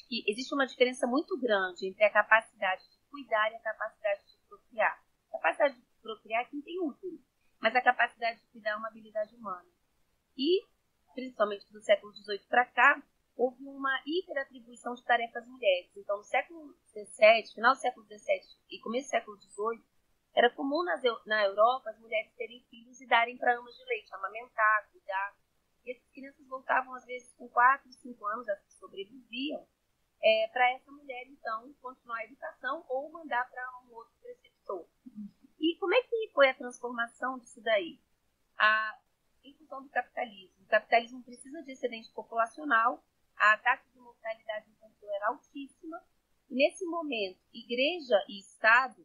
que existe uma diferença muito grande entre a capacidade de cuidar e a capacidade de procriar. A capacidade de procriar é quem tem útero, mas a capacidade de cuidar é uma habilidade humana. E, principalmente do século XVIII para cá, houve uma hiperatribuição de tarefas às mulheres. Então, no século XVII, final do século XVII e começo do século XVIII, era comum na Europa as mulheres terem filhos e darem para amas de leite, amamentar, cuidar. E essas crianças voltavam, às vezes, com 4, 5 anos, as que sobreviviam, para essa mulher, então, continuar a educação ou mandar para um outro preceptor. E como é que foi a transformação disso daí? Em função do capitalismo. O capitalismo precisa de excedente populacional, a taxa de mortalidade infantil era altíssima, e nesse momento, igreja e Estado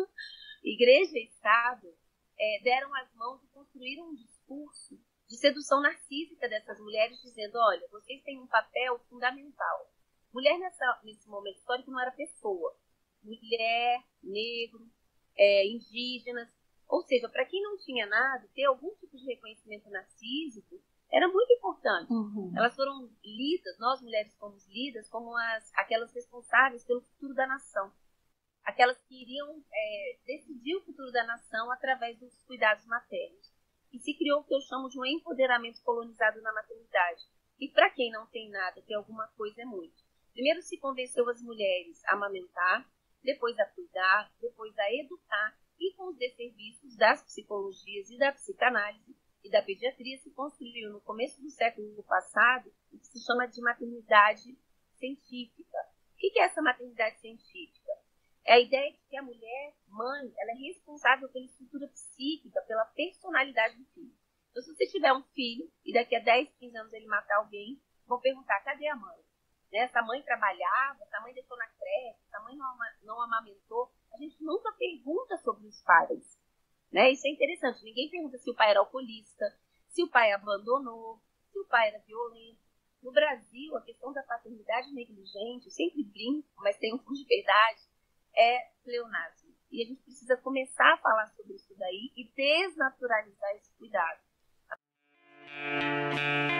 deram as mãos e construíram um discurso de sedução narcísica dessas mulheres, dizendo, olha, vocês têm um papel fundamental. Mulher nesse momento histórico não era pessoa. Mulher, negro, indígenas. Ou seja, para quem não tinha nada, ter algum tipo de reconhecimento narcísico era muito importante. Uhum. Elas foram lidas, nós mulheres fomos lidas como aquelas responsáveis pelo futuro da nação. Aquelas que iriam decidir o futuro da nação através dos cuidados maternos. E se criou o que eu chamo de um empoderamento colonizado na maternidade. E para quem não tem nada, ter alguma coisa é muito. Primeiro se convenceu as mulheres a amamentar, depois a cuidar, depois a educar, e com os desserviços das psicologias e da psicanálise e da pediatria se construiu no começo do século passado o que se chama de maternidade científica. O que é essa maternidade científica? É a ideia de que a mulher, mãe, ela é responsável pela estrutura psíquica, pela personalidade do filho. Então, se você tiver um filho e daqui a 10, 15 anos ele matar alguém, vão perguntar, cadê a mãe? Né? Essa mãe trabalhava, essa mãe deixou na creche, essa mãe não amamentou. A gente nunca pergunta sobre os pais. Né? Isso é interessante. Ninguém pergunta se o pai era alcoolista, se o pai abandonou, se o pai era violento. No Brasil, a questão da paternidade negligente, eu sempre brinco, mas tem um fundo de verdade, é pleonasmo. E a gente precisa começar a falar sobre isso daí e desnaturalizar esse cuidado.